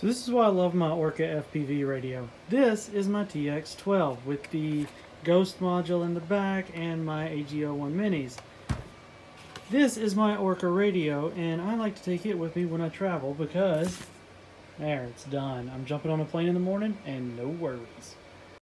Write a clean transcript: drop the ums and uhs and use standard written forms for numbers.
So this is why I love my Orqa FPV radio. This is my TX12 with the Ghost module in the back and my AG01 minis. This is my Orqa radio, and I like to take it with me when I travel because there, it's done. I'm jumping on a plane in the morning and no worries.